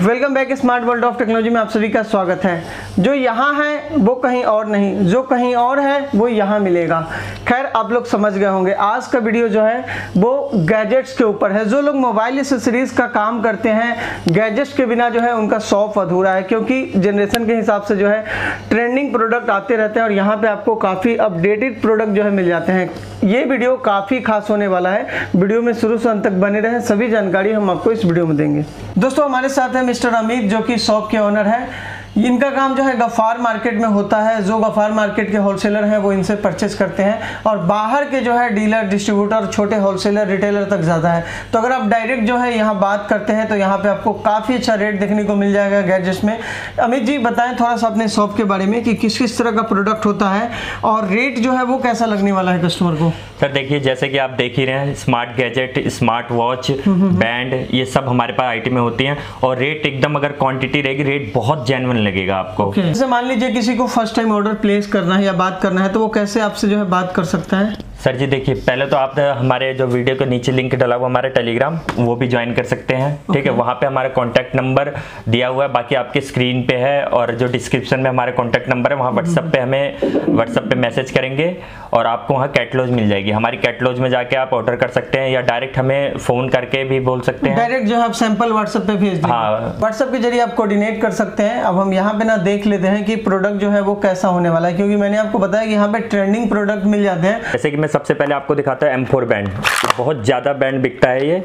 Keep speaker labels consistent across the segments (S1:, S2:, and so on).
S1: Welcome back smart world of technology में आप सभी का स्वागत है। जो यहाँ है वो कहीं और नहीं, जो कहीं और है वो यहाँ मिलेगा। खैर आप लोग समझ गए होंगे, आज का वीडियो जो है वो गैजेट्स के ऊपर है। जो लोग मोबाइल एक्सेसरीज का काम करते हैं, गैजेट्स के बिना जो है उनका शौक अधूरा है, क्योंकि जनरेशन के हिसाब से जो है ट्रेंडिंग प्रोडक्ट आते रहते हैं और यहाँ पे आपको काफ़ी अपडेटेड प्रोडक्ट जो है मिल जाते हैं। ये वीडियो काफ़ी खास होने वाला है, वीडियो में शुरू से अंत तक बने रहें, सभी जानकारी हम आपको इस वीडियो में देंगे। दोस्तों हमारे साथ है मिस्टर अमित, जो कि शॉप के ओनर है। इनका काम जो है गफ़ार मार्केट में होता है। जो गफ़ार मार्केट के होलसेलर हैं वो इनसे परचेस करते हैं और बाहर के जो है डीलर, डिस्ट्रीब्यूटर, छोटे होलसेलर, रिटेलर तक ज़्यादा है। तो अगर आप डायरेक्ट जो है यहाँ बात करते हैं तो यहाँ पे आपको काफ़ी अच्छा रेट देखने को मिल जाएगा गैजेट्स में। अमित जी बताएं थोड़ा सा अपने शॉप के बारे में कि किस किस तरह का प्रोडक्ट होता है और रेट जो है वो कैसा लगने वाला है कस्टमर को।
S2: सर देखिए, जैसे कि आप देख ही रहे हैं, smart gadget, smart watch, band, ये सब हमारे पास आइटम में होती हैं और रेट एकदम, अगर क्वांटिटी रहेगी, रेट बहुत जेन्युइन लगेगा आपको।
S1: जैसे मान लीजिए किसी को फर्स्ट टाइम ऑर्डर प्लेस करना है या बात करना है तो वो कैसे आपसे जो है बात कर सकता है?
S2: सर जी देखिए, पहले तो आप हमारे जो वीडियो के नीचे लिंक डाला हुआ हमारा टेलीग्राम, वो भी ज्वाइन कर सकते हैं। ठीक है, वहाँ पे हमारा कॉन्टैक्ट नंबर दिया हुआ है, बाकी आपके स्क्रीन पे है, और जो डिस्क्रिप्शन में हमारे कॉन्टैक्ट नंबर है वहाँ व्हाट्सएप पे मैसेज करेंगे और आपको वहाँ कैटलॉग मिल जाएगी। हमारी कैटलॉग में जाके आप ऑर्डर कर सकते हैं या डायरेक्ट हमें फ़ोन करके भी बोल सकते हैं।
S1: डायरेक्ट जो है आप सैंपल व्हाट्सएप पे भेज देंगे।
S2: हाँ,
S1: व्हाट्सएप के जरिए आप कोऑर्डिनेट कर सकते हैं। अब हम यहाँ पे ना देख लेते हैं कि प्रोडक्ट जो है वो कैसा होने वाला है, क्योंकि मैंने आपको बताया कि यहाँ पे ट्रेंडिंग प्रोडक्ट मिल जाते हैं।
S2: जैसे कि मैं सबसे पहले आपको दिखाता हूँ M4 बैंड। बहुत ज़्यादा बैंड बिकता है ये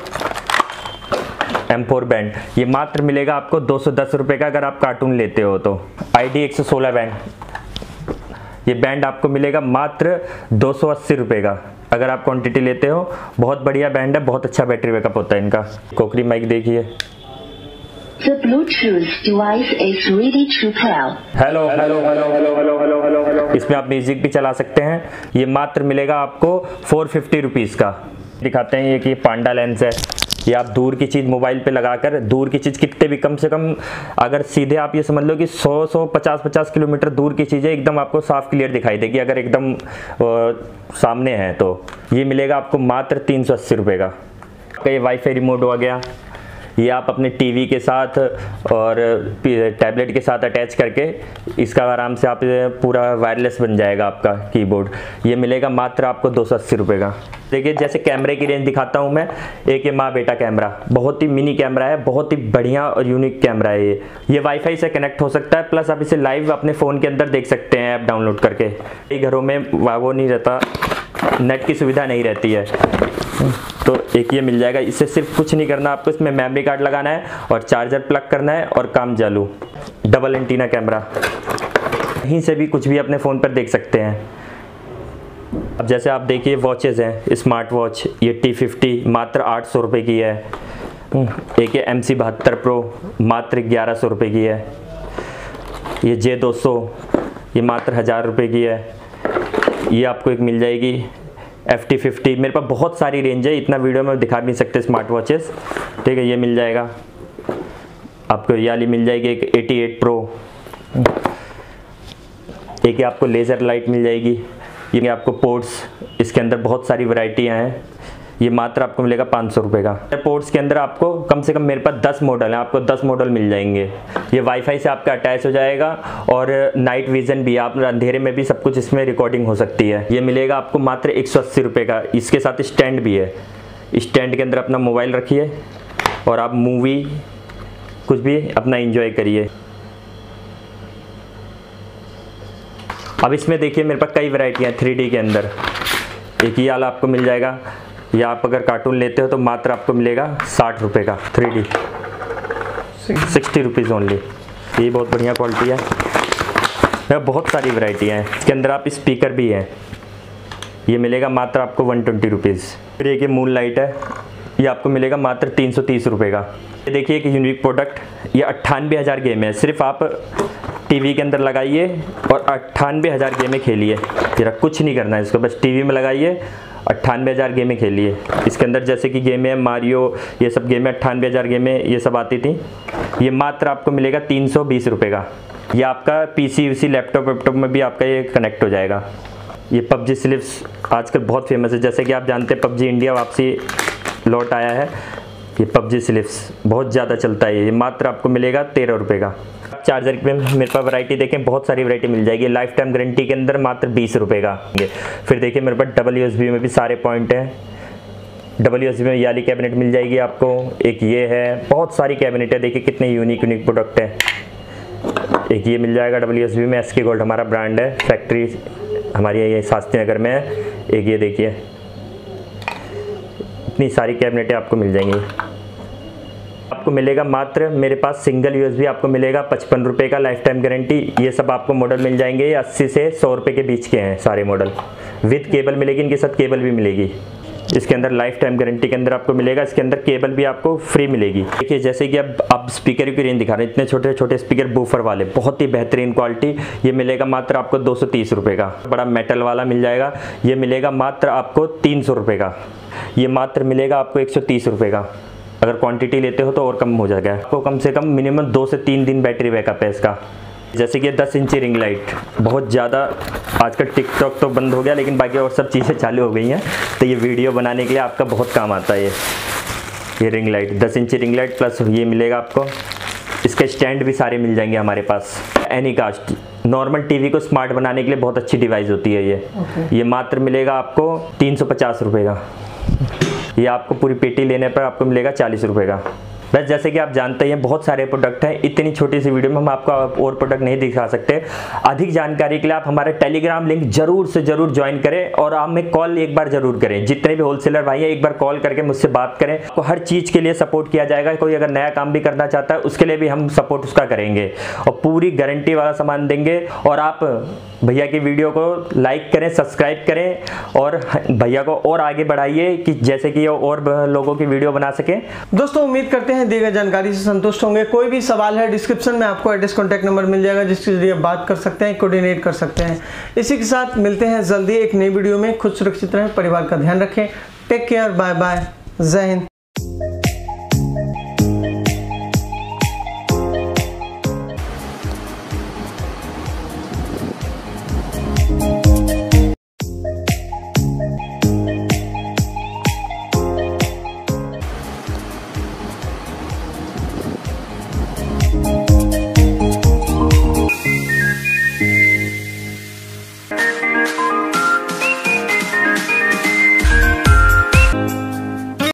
S2: M4 बैंड। ये मात्र मिलेगा आपको 210 रुपये का अगर आप कार्टून लेते हो तो। ID 116 बैंड, ये बैंड आपको मिलेगा मात्र 280 रुपये का अगर आप क्वांटिटी लेते हो। बहुत बढ़िया बैंड है, बहुत अच्छा बैटरी बैकअप होता है इनका। कोकरी माइक देखिए।
S3: The Bluetooth device is ready to pair.
S2: Hello hello hello hello hello hello hello hello. इसमें आप म्यूजिक भी चला सकते हैं। ये मात्र मिलेगा आपको 450 रुपीज़ का। दिखाते हैं ये कि पांडा लेंस है। ये आप दूर की चीज़ मोबाइल पे लगाकर, दूर की चीज़ कितने भी, कम से कम अगर सीधे आप ये समझ लो कि 100-150 किलोमीटर दूर की चीज़ें एकदम आपको साफ क्लियर दिखाई देगी अगर एकदम सामने है तो। ये मिलेगा आपको मात्र 380 रुपये का। ये वाईफाई रिमोट हो गया, ये आप अपने टीवी के साथ और टैबलेट के साथ अटैच करके इसका आराम से आप पूरा वायरलेस बन जाएगा आपका कीबोर्ड। ये मिलेगा मात्र आपको 280 रुपये का। देखिए जैसे कैमरे की रेंज दिखाता हूँ मैं। एक ये माँ बेटा कैमरा, बहुत ही मिनी कैमरा है, बहुत ही बढ़िया और यूनिक कैमरा है ये वाईफाई से कनेक्ट हो सकता है, प्लस आप इसे लाइव अपने फ़ोन के अंदर देख सकते हैं ऐप डाउनलोड करके। कई घरों में वो नहीं रहता, नेट की सुविधा नहीं रहती है, तो एक ये मिल जाएगा। इससे सिर्फ कुछ नहीं करना आपको, इसमें मेमोरी कार्ड लगाना है और चार्जर प्लग करना है और काम चालू। डबल एंटीना कैमरा, कहीं से भी कुछ भी अपने फ़ोन पर देख सकते हैं। अब जैसे आप देखिए वॉचेज़ हैं, स्मार्ट वॉच, ये T50 मात्र 800 रुपये की है। एक ये MC72 Pro मात्र 1100 रुपये की है। ये J200 ये मात्र 1000 रुपये की है। ये आपको एक मिल जाएगी FT50। मेरे पास बहुत सारी रेंज है, इतना वीडियो में दिखा भी नहीं सकते स्मार्ट वॉचेस। ठीक है, ये मिल जाएगा आपको। ये वाली मिल जाएगी एक 88 Pro। एक आपको लेज़र लाइट मिल जाएगी। ये आपको पोर्ट्स, इसके अंदर बहुत सारी वैरायटियाँ हैं। ये मात्र आपको मिलेगा 500 रुपये का। पोर्ट्स के अंदर आपको कम से कम मेरे पास 10 मॉडल हैं, आपको 10 मॉडल मिल जाएंगे। ये वाईफाई से आपका अटैच हो जाएगा और नाइट विजन भी, आप अंधेरे में भी सब कुछ इसमें रिकॉर्डिंग हो सकती है। ये मिलेगा आपको मात्र 180 रुपये का। इसके साथ स्टैंड भी है। स्टैंड के अंदर अपना मोबाइल रखिए और आप मूवी कुछ भी अपना एंजॉय करिए। अब इसमें देखिए मेरे पास कई वैरायटियाँ 3D के अंदर। एक ये वाला आपको मिल जाएगा, या आप अगर कार्टून लेते हो तो मात्र आपको मिलेगा 60 रुपये का 3D, 60 रुपीज़ ओनली। ये बहुत बढ़िया क्वालिटी है। बहुत सारी वैरायटियाँ हैं। इसके अंदर आप स्पीकर भी हैं। ये मिलेगा मात्र आपको 120 रुपीज़। फिर एक ये मून लाइट है, ये आपको मिलेगा मात्र 330 रुपये का। ये देखिए एक यूनिक प्रोडक्ट, ये 98,000 गेम है। सिर्फ आप टीवी के अंदर लगाइए और 98,000 गेमें खेलिए। जरा कुछ नहीं करना है इसको, बस टीवी में लगाइए, 98,000 गेमें खेलिए। इसके अंदर जैसे कि गेमें है मारियो, ये सब गेमें 98,000 गेमें ये सब आती थी। ये मात्र आपको मिलेगा 320 रुपये का। ये आपका PC लैपटॉप में भी आपका ये कनेक्ट हो जाएगा। ये PUBG स्लिप्स आजकल बहुत फेमस है। जैसे कि आप जानते हैं PUBG इंडिया वापसी लौट आया है। ये पबजी स्लिप्स बहुत ज़्यादा चलता है, ये मात्र आपको मिलेगा 13 रुपये का। चार्जर पे मेरे पास वैरायटी देखें, बहुत सारी वैरायटी मिल जाएगी। लाइफ टाइम गारंटी के अंदर मात्र 20 रुपये का। फिर देखिए मेरे पास डबल USB में भी सारे पॉइंट हैं। डबल USB में ये वाली कैबिनेट मिल जाएगी आपको, एक ये है, बहुत सारी कैबिनेट है। देखिए कितने यूनिक प्रोडक्ट है। एक ये मिल जाएगा डबल USB में, SK गोल्ड हमारा ब्रांड है, फैक्ट्री हमारी ये शास्त्री नगर में है। एक ये देखिए, इतनी सारी कैबिनेटें आपको मिल जाएंगी। आपको मिलेगा मात्र मेरे पास सिंगल USB आपको मिलेगा 55 रुपये का, लाइफ टाइम गारंटी। ये सब आपको मॉडल मिल जाएंगे 80 से 100 रुपये के बीच के हैं सारे मॉडल। विद केबल मिलेगी, इनके साथ केबल भी मिलेगी। इसके अंदर लाइफ टाइम गारंटी के अंदर आपको मिलेगा, इसके अंदर केबल भी आपको फ्री मिलेगी। देखिए जैसे कि अब स्पीकर की रेंज दिखा रहे हैं, इतने छोटे छोटे स्पीकर बूफर वाले, बहुत ही बेहतरीन क्वालिटी। ये मिलेगा मात्र आपको 230 रुपये का। बड़ा मेटल वाला मिल जाएगा, ये मिलेगा मात्र आपको 300 रुपये का। ये मात्र मिलेगा आपको 130 रुपये का। अगर क्वांटिटी लेते हो तो और कम हो जाएगा। आपको कम से कम मिनिमम 2 से 3 दिन बैटरी बैकअप है इसका। जैसे कि 10 इंची रिंग लाइट, बहुत ज़्यादा आजकल टिकटॉक तो बंद हो गया, लेकिन बाकी और सब चीज़ें चालू हो गई हैं, तो ये वीडियो बनाने के लिए आपका बहुत काम आता है। ये रिंग लाइट 10 इंची रिंग लाइट प्लस ये मिलेगा आपको। इसके स्टैंड भी सारे मिल जाएंगे हमारे पास। एनीकास्ट नॉर्मल टीवी को स्मार्ट बनाने के लिए बहुत अच्छी डिवाइस होती है ये। ये मात्र मिलेगा आपको 350 रुपये का। ये आपको पूरी पेटी लेने पर आपको मिलेगा 40 रुपये का। बस जैसे कि आप जानते हैं बहुत सारे प्रोडक्ट हैं, इतनी छोटी सी वीडियो में हम आपको और प्रोडक्ट नहीं दिखा सकते। अधिक जानकारी के लिए आप हमारे टेलीग्राम लिंक जरूर से जरूर ज्वाइन करें और आप हमें कॉल एक बार जरूर करें। जितने भी होलसेलर भाई हैं एक बार कॉल करके मुझसे बात करें, आपको हर चीज़ के लिए सपोर्ट किया जाएगा। कोई अगर नया काम भी करना चाहता है उसके लिए भी हम सपोर्ट उसका करेंगे और पूरी गारंटी वाला सामान देंगे। और आप भैया की वीडियो को लाइक करें, सब्सक्राइब करें और भैया को और आगे बढ़ाइए कि जैसे कि और लोगों की वीडियो बना सकें।
S1: दोस्तों उम्मीद करते हैं दी गई जानकारी से संतुष्ट होंगे। कोई भी सवाल है डिस्क्रिप्शन में आपको एड्रेस कॉन्टैक्ट नंबर मिल जाएगा, जिसके जरिए बात कर सकते हैं, कोऑर्डिनेट कर सकते हैं। इसी के साथ मिलते हैं जल्दी एक नई वीडियो में। खुद सुरक्षित रहें, परिवार का ध्यान रखें। टेक केयर, बाय बाय, जय हिंद।